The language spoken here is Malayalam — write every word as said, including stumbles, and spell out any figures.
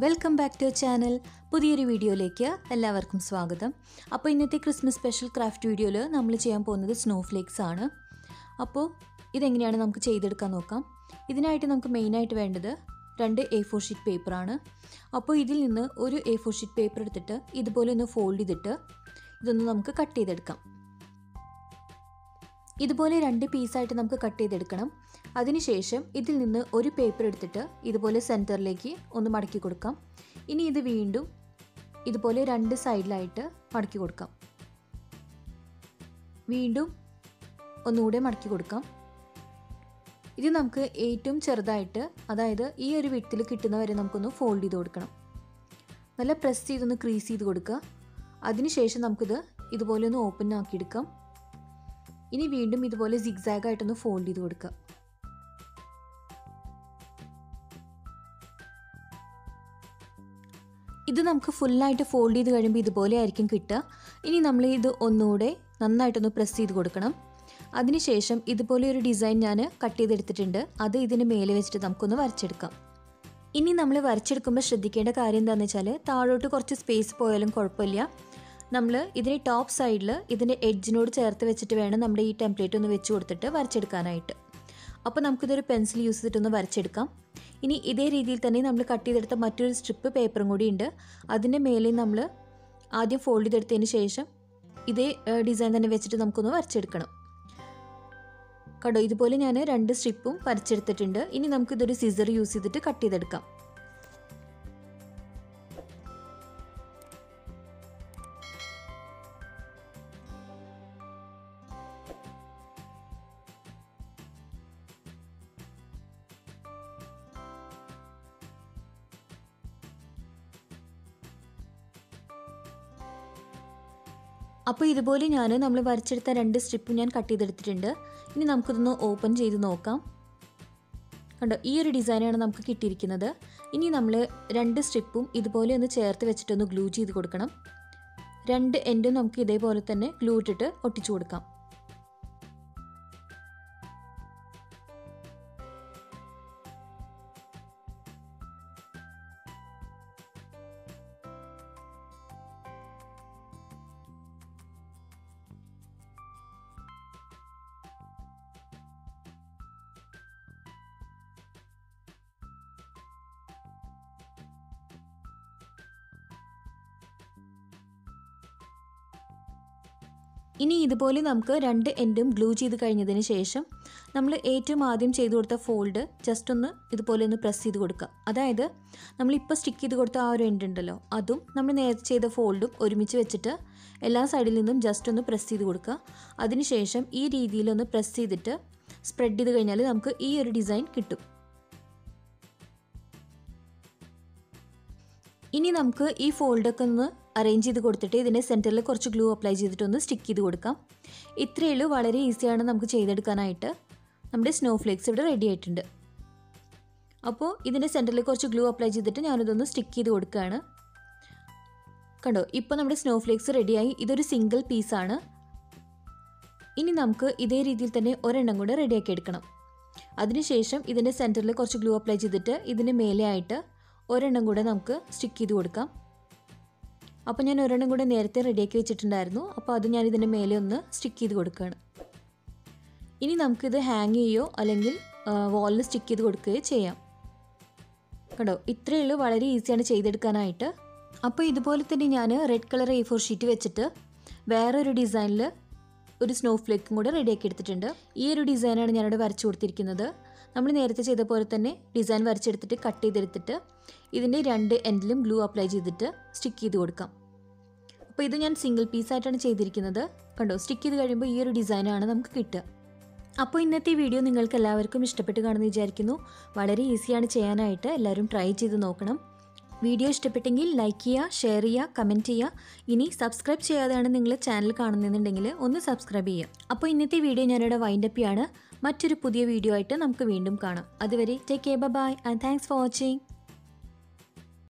Welcome back to channel. പുതിയൊരു വീഡിയോയിലേക്ക് എല്ലാവർക്കും സ്വാഗതം. അപ്പോൾ ഇന്നത്തെ ക്രിസ്മസ് സ്പെഷ്യൽ ക്രാഫ്റ്റ് വീഡിയോയിൽ നമ്മൾ ചെയ്യാൻ പോകുന്നത് സ്നോഫ്ലേക്സ് ആണ്. അപ്പോൾ ഇതെങ്ങനെയാണ് നമുക്ക് ചെയ്തെടുക്കാൻ നോക്കാം. ഇതിനായിട്ട് നമുക്ക് മെയിനായിട്ട് വേണ്ടത് രണ്ട് എ ഫോർ ഷീറ്റ് പേപ്പറാണ്. അപ്പോൾ ഇതിൽ നിന്ന് ഒരു എ ഫോർ ഷീറ്റ് പേപ്പർ എടുത്തിട്ട് ഇതുപോലെ ഒന്ന് ഫോൾഡ് ചെയ്തിട്ട് ഇതൊന്ന് നമുക്ക് കട്ട് ചെയ്തെടുക്കാം. ഇതുപോലെ രണ്ട് പീസായിട്ട് നമുക്ക് കട്ട് ചെയ്തെടുക്കണം. അതിനുശേഷം ഇതിൽ നിന്ന് ഒരു പേപ്പർ എടുത്തിട്ട് ഇതുപോലെ സെൻറ്ററിലേക്ക് ഒന്ന് മടക്കി കൊടുക്കാം. ഇനി ഇത് വീണ്ടും ഇതുപോലെ രണ്ട് സൈഡിലായിട്ട് മടക്കി കൊടുക്കാം. വീണ്ടും ഒന്നുകൂടെ മടക്കി കൊടുക്കാം. ഇത് നമുക്ക് ഏറ്റവും ചെറുതായിട്ട്, അതായത് ഈ ഒരു വിഡ്ത്തിൽ കിട്ടുന്നവരെ നമുക്കൊന്ന് ഫോൾഡ് ചെയ്ത് കൊടുക്കണം. നല്ല പ്രസ് ചെയ്തൊന്ന് ക്രീസ് ചെയ്ത് കൊടുക്കുക. അതിനുശേഷം നമുക്കിത് ഇതുപോലെ ഒന്ന് ഓപ്പൺ ആക്കിയെടുക്കാം. ഇനി വീണ്ടും ഇതുപോലെ സിഗ്സാഗായിട്ടൊന്ന് ഫോൾഡ് ചെയ്ത് കൊടുക്കുക. ഇത് നമുക്ക് ഫുള്ളായിട്ട് ഫോൾഡ് ചെയ്ത് കഴിയുമ്പോൾ ഇതുപോലെ ആയിരിക്കും കിട്ടുക. ഇനി നമ്മൾ ഇത് ഒന്നുകൂടെ നന്നായിട്ടൊന്ന് പ്രസ് ചെയ്ത് കൊടുക്കണം. അതിനുശേഷം ഇതുപോലെ ഒരു ഡിസൈൻ ഞാൻ കട്ട് ചെയ്തെടുത്തിട്ടുണ്ട്. അത് ഇതിന് മേലെ വെച്ചിട്ട് നമുക്കൊന്ന് വരച്ചെടുക്കാം. ഇനി നമ്മൾ വരച്ചെടുക്കുമ്പോൾ ശ്രദ്ധിക്കേണ്ട കാര്യം എന്താണെന്ന് വെച്ചാൽ, താഴോട്ട് കുറച്ച് സ്പേസ് പോയാലും കുഴപ്പമില്ല. നമ്മൾ ഇതിന് ടോപ്പ് സൈഡിൽ ഇതിൻ്റെ എഡ്ജിനോട് ചേർത്ത് വെച്ചിട്ട് വേണം നമ്മുടെ ഈ ടെംപ്ലേറ്റ് ഒന്ന് വെച്ച് കൊടുത്തിട്ട് വരച്ചെടുക്കാനായിട്ട്. അപ്പോൾ നമുക്കിതൊരു പെൻസിൽ യൂസ് ചെയ്തിട്ടൊന്ന് വരച്ചെടുക്കാം. ഇനി ഇതേ രീതിയിൽ തന്നെ നമ്മൾ കട്ട് ചെയ്തെടുത്ത മറ്റൊരു സ്ട്രിപ്പ് പേപ്പറും കൂടി ഉണ്ട്. അതിൻ്റെ മേലെ നമ്മൾ ആദ്യം ഫോൾഡ് ചെയ്തെടുത്തതിന് ശേഷം ഇതേ ഡിസൈൻ തന്നെ വെച്ചിട്ട് നമുക്കൊന്ന് വരച്ചെടുക്കണം. കണ്ടോ, ഇതുപോലെ ഞാൻ രണ്ട് സ്ട്രിപ്പും വരച്ചെടുത്തിട്ടുണ്ട്. ഇനി നമുക്കിതൊരു സിസർ യൂസ് ചെയ്തിട്ട് കട്ട് ചെയ്തെടുക്കാം. അപ്പോൾ ഇതുപോലെ ഞാൻ നമ്മൾ വരച്ചെടുത്ത രണ്ട് സ്ട്രിപ്പും ഞാൻ കട്ട് ചെയ്തെടുത്തിട്ടുണ്ട്. ഇനി നമുക്കിതൊന്ന് ഓപ്പൺ ചെയ്ത് നോക്കാം. കണ്ടോ, ഈ ഒരു ഡിസൈനാണ് നമുക്ക് കിട്ടിയിരിക്കുന്നത്. ഇനി നമ്മൾ രണ്ട് സ്ട്രിപ്പും ഇതുപോലെ ഒന്ന് ചേർത്ത് വെച്ചിട്ടൊന്ന് ഗ്ലൂ ചെയ്ത് കൊടുക്കണം. രണ്ട് എൻഡും നമുക്ക് ഇതേപോലെ തന്നെ ഗ്ലൂ ഇട്ടിട്ട് ഒട്ടിച്ചു കൊടുക്കാം. ഇനി ഇതുപോലെ നമുക്ക് രണ്ട് എൻഡും ഗ്ലൂ ചെയ്ത് കഴിഞ്ഞതിന് ശേഷം നമ്മൾ ഏറ്റവും ആദ്യം ചെയ്ത് കൊടുത്ത ഫോൾഡ് ജസ്റ്റ് ഒന്ന് ഇതുപോലെ ഒന്ന് പ്രസ് ചെയ്ത് കൊടുക്കുക. അതായത് നമ്മളിപ്പോൾ സ്റ്റിക്ക് ചെയ്ത് കൊടുത്ത ആ ഒരു എൻഡ് ഉണ്ടല്ലോ, അതും നമ്മൾ നേരത്തെ ചെയ്ത ഫോൾഡും ഒരുമിച്ച് വെച്ചിട്ട് എല്ലാ സൈഡിൽ നിന്നും ജസ്റ്റ് ഒന്ന് പ്രസ് ചെയ്ത് കൊടുക്കുക. അതിനുശേഷം ഈ രീതിയിലൊന്ന് പ്രസ് ചെയ്തിട്ട് സ്പ്രെഡ് ചെയ്ത് കഴിഞ്ഞാൽ നമുക്ക് ഈ ഒരു ഡിസൈൻ കിട്ടും. ഇനി നമുക്ക് ഈ ഫോൾഡൊക്കെ ഒന്ന് അറേഞ്ച് ചെയ്ത് കൊടുത്തിട്ട് ഇതിൻ്റെ സെൻറ്ററിൽ കുറച്ച് ഗ്ലൂ അപ്ലൈ ചെയ്തിട്ടൊന്ന് സ്റ്റിക്ക് ചെയ്ത് കൊടുക്കാം. ഇത്രയേ ഉള്ളൂ, വളരെ ഈസിയാണ് നമുക്ക് ചെയ്തെടുക്കാനായിട്ട്. നമ്മുടെ സ്നോഫ്ലേക്സ് ഇവിടെ റെഡി ആയിട്ടുണ്ട്. അപ്പോൾ ഇതിൻ്റെ സെൻറ്ററിൽ കുറച്ച് ഗ്ലൂ അപ്ലൈ ചെയ്തിട്ട് ഞാനിതൊന്ന് സ്റ്റിക്ക് ചെയ്ത് കൊടുക്കുകയാണ്. കണ്ടോ, ഇപ്പോൾ നമ്മുടെ സ്നോഫ്ലേക്സ് റെഡിയായി. ഇതൊരു സിംഗിൾ പീസാണ്. ഇനി നമുക്ക് ഇതേ രീതിയിൽ തന്നെ ഒരെണ്ണം കൂടെ റെഡിയാക്കി എടുക്കണം. അതിനുശേഷം ഇതിൻ്റെ സെൻറ്ററിൽ കുറച്ച് ഗ്ലൂ അപ്ലൈ ചെയ്തിട്ട് ഇതിന് മേലെ ആയിട്ട് ഒരെണ്ണം കൂടെ നമുക്ക് സ്റ്റിക്ക് ചെയ്ത് കൊടുക്കാം. അപ്പോൾ ഞാൻ ഒരെണ്ണം കൂടെ നേരത്തെ റെഡിയാക്കി വെച്ചിട്ടുണ്ടായിരുന്നു. അപ്പോൾ അത് ഞാൻ ഇതിൻ്റെ മേലെ ഒന്ന് സ്റ്റിക്ക് ചെയ്ത് കൊടുക്കുകയാണ്. ഇനി നമുക്കിത് ഹാങ് ചെയ്യുകയോ അല്ലെങ്കിൽ വാളിൽ സ്റ്റിക്ക് ചെയ്ത് കൊടുക്കുകയോ ചെയ്യാം. കണ്ടോ, ഇത്രയേ ഉള്ളൂ, വളരെ ഈസിയാണ് ചെയ്തെടുക്കാനായിട്ട്. അപ്പോൾ ഇതുപോലെ തന്നെ ഞാൻ red colour A four sheet വെച്ചിട്ട് വേറൊരു ഡിസൈനിൽ ഒരു സ്നോഫ്ലേക്കും കൂടെ റെഡിയാക്കി എടുത്തിട്ടുണ്ട്. ഈ ഒരു ഡിസൈനാണ് ഞാനിവിടെ വരച്ചു കൊടുത്തിരിക്കുന്നത്. നമ്മൾ നേരത്തെ ചെയ്ത പോലെ തന്നെ ഡിസൈൻ വരച്ചെടുത്തിട്ട് കട്ട് ചെയ്തെടുത്തിട്ട് ഇതിൻ്റെ രണ്ട് എൻഡിലും ഗ്ലൂ അപ്ലൈ ചെയ്തിട്ട് സ്റ്റിക്ക് ചെയ്ത് കൊടുക്കാം. അപ്പോൾ ഇത് ഞാൻ സിംഗിൾ പീസായിട്ടാണ് ചെയ്തിരിക്കുന്നത്. കണ്ടോ, സ്റ്റിക്ക് ചെയ്ത് കഴിയുമ്പോൾ ഈ ഒരു ഡിസൈനാണ് നമുക്ക് കിട്ടുക. അപ്പോൾ ഇന്നത്തെ വീഡിയോ നിങ്ങൾക്ക് എല്ലാവർക്കും ഇഷ്ടപ്പെട്ട് കാണുമെന്ന് വിചാരിക്കുന്നു. വളരെ ഈസിയാണ് ചെയ്യാനായിട്ട്, എല്ലാവരും ട്രൈ ചെയ്ത് നോക്കണം. വീഡിയോ ഇഷ്ടപ്പെട്ടെങ്കിൽ ലൈക്ക് ചെയ്യുക, ഷെയർ ചെയ്യുക, കമൻറ്റ് ചെയ്യുക. ഇനി സബ്സ്ക്രൈബ് ചെയ്യാതെയാണ് നിങ്ങൾ ചാനൽ കാണുന്നുണ്ടെങ്കിൽ ഒന്ന് സബ്സ്ക്രൈബ് ചെയ്യുക. അപ്പോൾ ഇന്നത്തെ വീഡിയോ ഞാനിവിടെ വൈൻഡപ്പ് ചെയ്യാണ്. മറ്റൊരു പുതിയ വീഡിയോ ആയിട്ട് നമുക്ക് വീണ്ടും കാണാം. അതുവരെ take care, bye and thanks for watching.